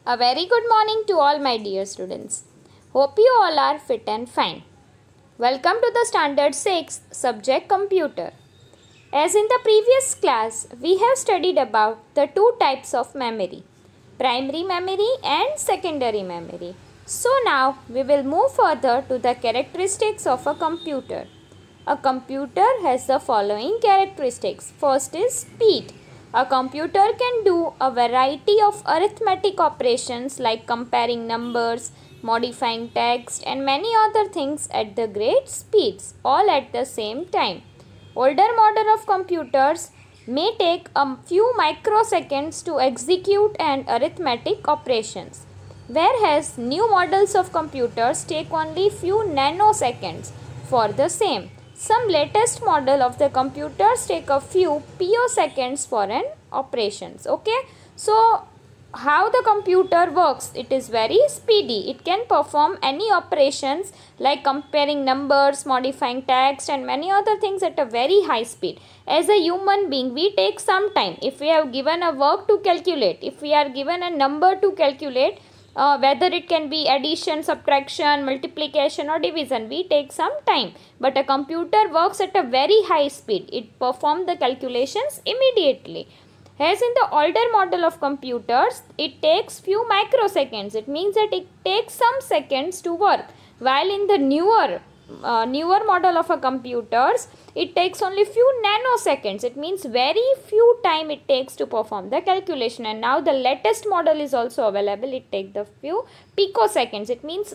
A very good morning to all my dear students. Hope you all are fit and fine. Welcome to the Standard 6 subject Computer. As in the previous class, we have studied about the two types of memory, primary memory and secondary memory. So now we will move further to the characteristics of a computer. A computer has the following characteristics. First is speed. A computer can do a variety of arithmetic operations like comparing numbers, modifying text and many other things at the great speeds, all at the same time. Older model of computers may take a few microseconds to execute an arithmetic operations, whereas new models of computers take only few nanoseconds for the same. Some latest model of the computers take a few picoseconds for an operations. Okay, so how the computer works? It is very speedy. It can perform any operations like comparing numbers, modifying text and many other things at a very high speed. As a human being, we take some time. If we have given a work to calculate, if we are given a number to calculate, whether it can be addition, subtraction, multiplication or division, we take some time. But a computer works at a very high speed. It performs the calculations immediately. As in the older model of computers, it takes few microseconds. It means that it takes some seconds to work. While in the newer model of a computers, it takes only few nanoseconds. It means very few time it takes to perform the calculation. And now the latest model is also available. It takes the few picoseconds. It means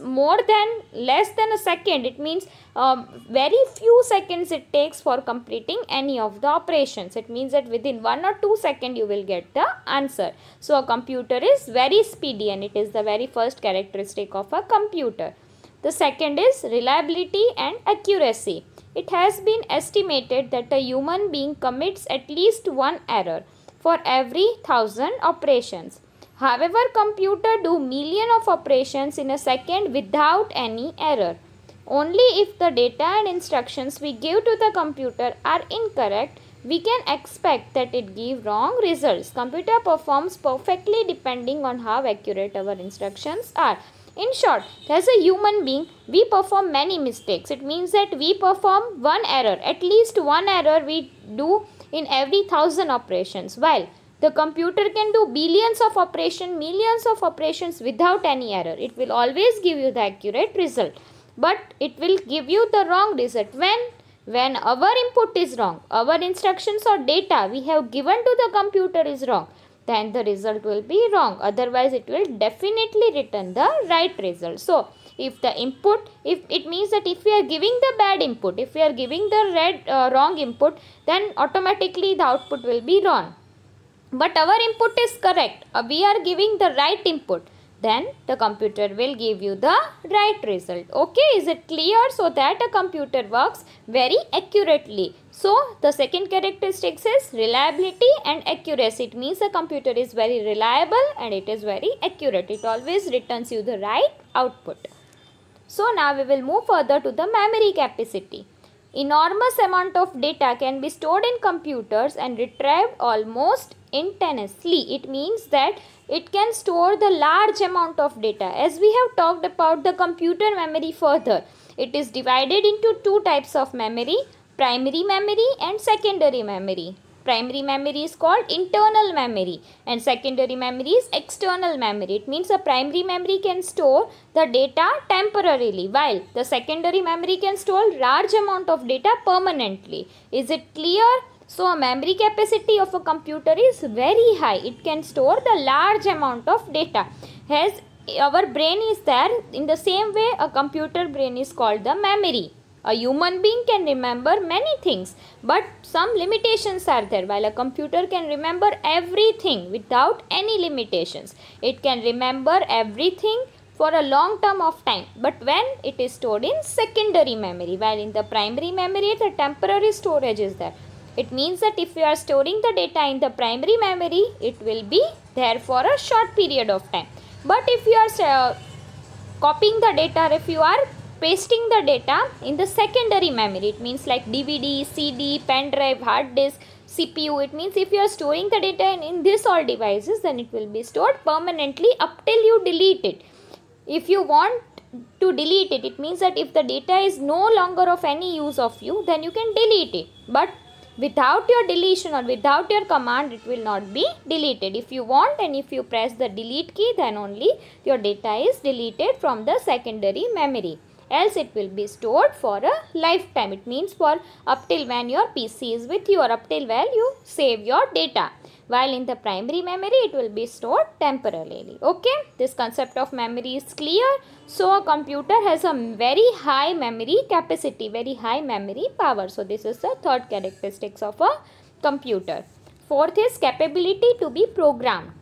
less than a second. It means very few seconds it takes for completing any of the operations. It means that within 1 or 2 seconds you will get the answer. So a computer is very speedy and it is the very first characteristic of a computer. The second is reliability and accuracy. It has been estimated that a human being commits at least one error for every 1000 operations. However, computer do million of operations in a second without any error. Only if the data and instructions we give to the computer are incorrect, we can expect that it give wrong results. Computer performs perfectly depending on how accurate our instructions are. In short, as a human being, we perform many mistakes. It means that we perform one error. At least one error we do in every 1000 operations. While the computer can do billions of operations, millions of operations without any error. It will always give you the accurate result. But it will give you the wrong result. When our input is wrong, our instructions or data we have given to the computer is wrong, then the result will be wrong. Otherwise, it will definitely return the right result. So, if the input, if it means that if we are giving the bad input, if we are giving the wrong input, then automatically the output will be wrong. But our input is correct. We are giving the right input. Then the computer will give you the right result. Okay, is it clear? So that a computer works very accurately. So the second characteristic is reliability and accuracy. It means the computer is very reliable and it is very accurate. It always returns you the right output. So now we will move further to the memory capacity. Enormous amount of data can be stored in computers and retrieved almost instantaneously. It means that it can store the large amount of data. As we have talked about the computer memory further, it is divided into two types of memory, primary memory and secondary memory. Primary memory is called internal memory and secondary memory is external memory. It means a primary memory can store the data temporarily while the secondary memory can store large amount of data permanently. Is it clear? So a memory capacity of a computer is very high. It can store the large amount of data. As our brain is there, in the same way a computer brain is called the memory. A human being can remember many things, but some limitations are there. While a computer can remember everything without any limitations. It can remember everything for a long term of time, but when it is stored in secondary memory, while in the primary memory the temporary storage is there. It means that if you are storing the data in the primary memory, it will be there for a short period of time. But if you are copying the data, if you are pasting the data in the secondary memory, it means like DVD, CD, pen drive, hard disk. CPU. It means if you are storing the data in this all devices, then it will be stored permanently up till you delete it. If you want to delete it, it means that if the data is no longer of any use of you, then you can delete it. But without your deletion or without your command, it will not be deleted. If you want and if you press the delete key, then only your data is deleted from the secondary memory. Else it will be stored for a lifetime. It means for up till when your PC is with you or up till when you save your data. While in the primary memory, it will be stored temporarily. Okay, this concept of memory is clear. So a computer has a very high memory capacity, very high memory power. So this is the third characteristics of a computer. Fourth is capability to be programmed.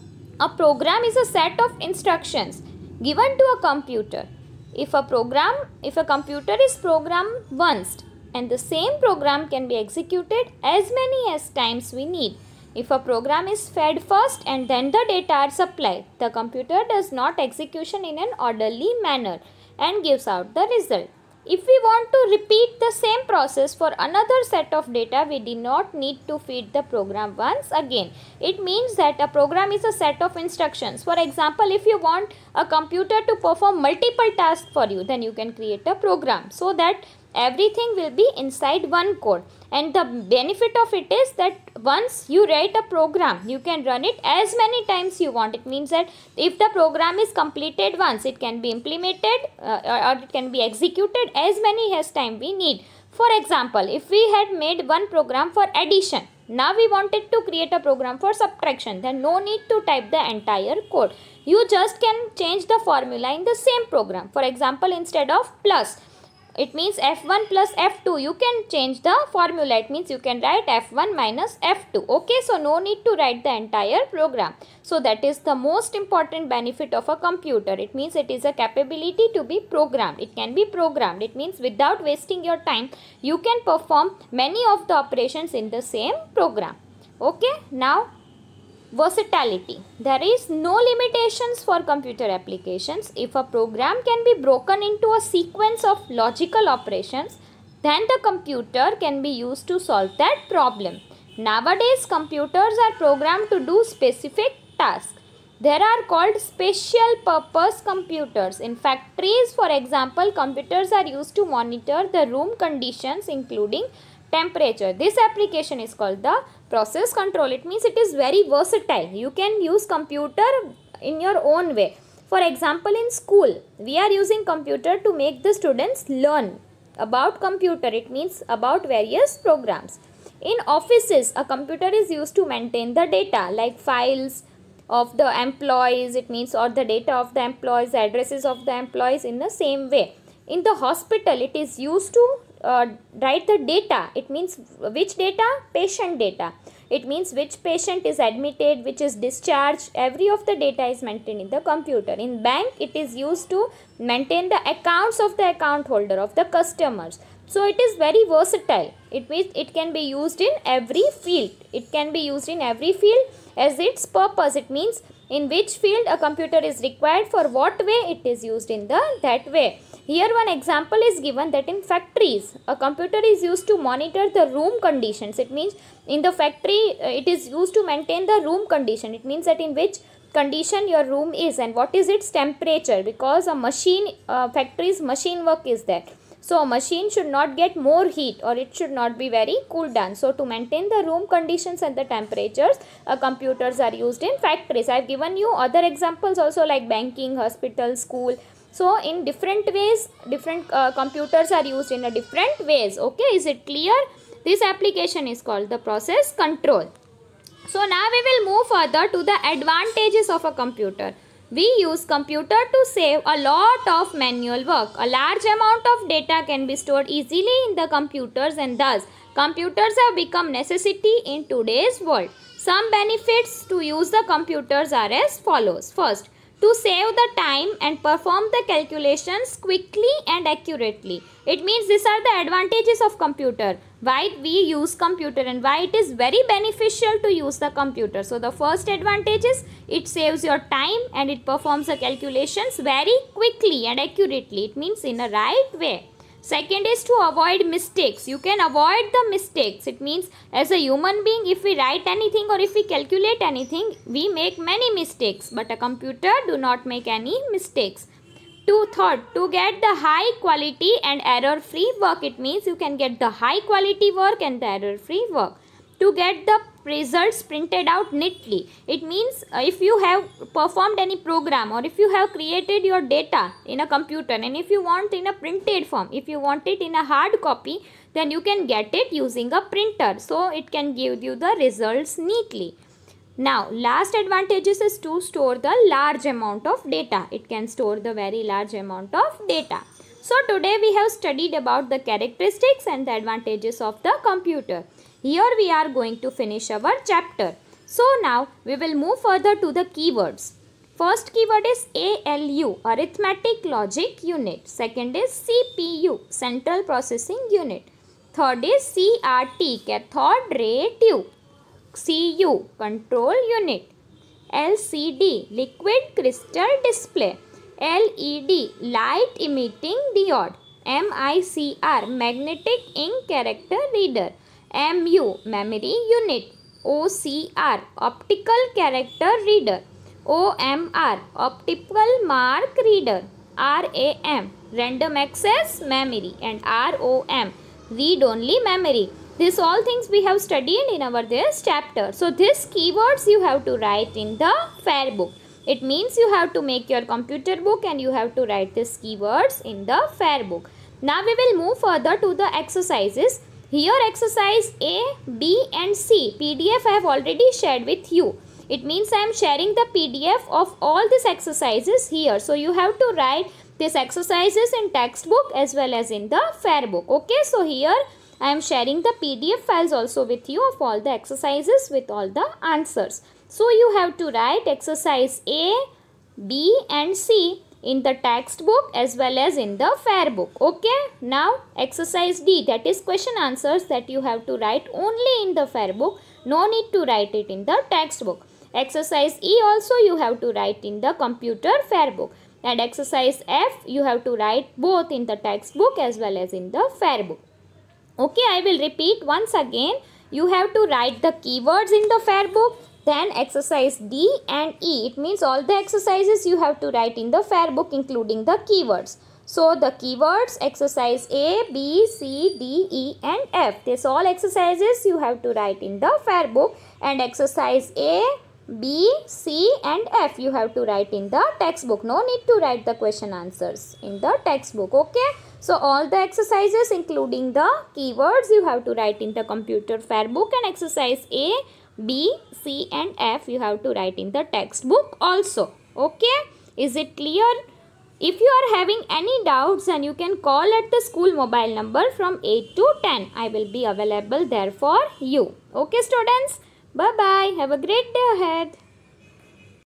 A program is a set of instructions given to a computer. If a computer is programmed once, and the same program can be executed as many as times we need. If a program is fed first and then the data are supplied, the computer does not execution in an orderly manner and gives out the result. If we want to repeat the same process for another set of data, we do not need to feed the program once again. It means that a program is a set of instructions. For example, if you want a computer to perform multiple tasks for you, then you can create a program so that everything will be inside one code. And the benefit of it is that once you write a program, you can run it as many times you want. It means that if the program is completed once, it can be implemented or it can be executed as many as time we need. For example, if we had made one program for addition, now we wanted to create a program for subtraction, then no need to type the entire code. You just can change the formula in the same program. For example, instead of plus, it means F1 plus F2. You can change the formula. It means you can write F1 minus F2. Okay, so no need to write the entire program. So that is the most important benefit of a computer. It means it is a capability to be programmed. It can be programmed. It means without wasting your time, you can perform many of the operations in the same program. Okay, now versatility. There is no limitations for computer applications. If a program can be broken into a sequence of logical operations, then the computer can be used to solve that problem. Nowadays, computers are programmed to do specific tasks. There are called special purpose computers. In factories, for example, computers are used to monitor the room conditions including temperature. This application is called the process control. It means it is very versatile. You can use computer in your own way. For example, in school, we are using computer to make the students learn about computer. It means about various programs. In offices, a computer is used to maintain the data like files of the employees. It means or the data of the employees, addresses of the employees in the same way. In the hospital, it is used to write the data. It means which data? Patient data. It means which patient is admitted, which is discharged. Every of the data is maintained in the computer. In bank, it is used to maintain the accounts of the account holder, of the customers. So it is very versatile. It means it can be used in every field. It can be used in every field as its purpose. It means in which field a computer is required, for what way it is used in that way. Here one example is given that in factories, a computer is used to monitor the room conditions. It means in the factory, it is used to maintain the room condition. It means that in which condition your room is and what is its temperature, because a machine, factory's machine work is there. So a machine should not get more heat or it should not be very cool down. So to maintain the room conditions and the temperatures, computers are used in factories. I have given you other examples also like banking, hospital, school. So in different ways, different computers are used in a different ways. Okay, is it clear? This application is called the process control. So now we will move further to the advantages of a computer. We use computer to save a lot of manual work. A large amount of data can be stored easily in the computers and thus computers have become necessity in today's world. Some benefits to use the computers are as follows. First, to save the time and perform the calculations quickly and accurately. It means these are the advantages of computer. Why we use computer and why it is very beneficial to use the computer. So the first advantage is it saves your time and it performs the calculations very quickly and accurately. It means in a right way. Second is to avoid mistakes. You can avoid the mistakes. It means as a human being, if we write anything or if we calculate anything, we make many mistakes. But a computer do not make any mistakes. Third, to get the high quality and error free work. It means you can get the high quality work and the error free work. To get the results printed out neatly. It means if you have performed any program or if you have created your data in a computer and if you want in a printed form, if you want it in a hard copy, then you can get it using a printer. So it can give you the results neatly. Now, last advantages is to store the large amount of data. It can store the very large amount of data. So today we have studied about the characteristics and the advantages of the computer. Here we are going to finish our chapter. So now we will move further to the keywords. First keyword is ALU, Arithmetic Logic Unit. Second is CPU, Central Processing Unit. Third is CRT, Cathode Ray Tube. CU, Control Unit. LCD, Liquid Crystal Display. LED, Light Emitting Diode. MICR, Magnetic Ink Character Reader. MU, Memory Unit. OCR, Optical Character Reader. OMR, Optical Mark Reader. RAM, Random Access Memory. And ROM, Read Only Memory. These all things we have studied in this chapter. So these keywords you have to write in the fair book. It means you have to make your computer book and you have to write these keywords in the fair book. Now we will move further to the exercises. Here exercise A, B and C PDF I have already shared with you. It means I am sharing the PDF of all these exercises here. So you have to write these exercises in textbook as well as in the fair book. Okay, so here I am sharing the PDF files also with you of all the exercises with all the answers. So you have to write exercise A, B and C in the textbook as well as in the fair book. Okay. Now exercise D, that is question answers, that you have to write only in the fair book. No need to write it in the textbook. Exercise E also you have to write in the computer fair book. And exercise F you have to write both in the textbook as well as in the fair book. Okay, I will repeat once again. You have to write the keywords in the fair book. Then exercise D and E. It means all the exercises you have to write in the fair book including the keywords. So the keywords exercise A, B, C, D, E and F. These all exercises you have to write in the fair book. And exercise A, B, C and F you have to write in the textbook. No need to write the question answers in the textbook. Okay. So all the exercises including the keywords you have to write in the computer fair book, and exercise A, B, C and F you have to write in the textbook also. Okay. Is it clear? If you are having any doubts, then you can call at the school mobile number from 8 to 10. I will be available there for you. Okay students. Bye bye. Have a great day ahead.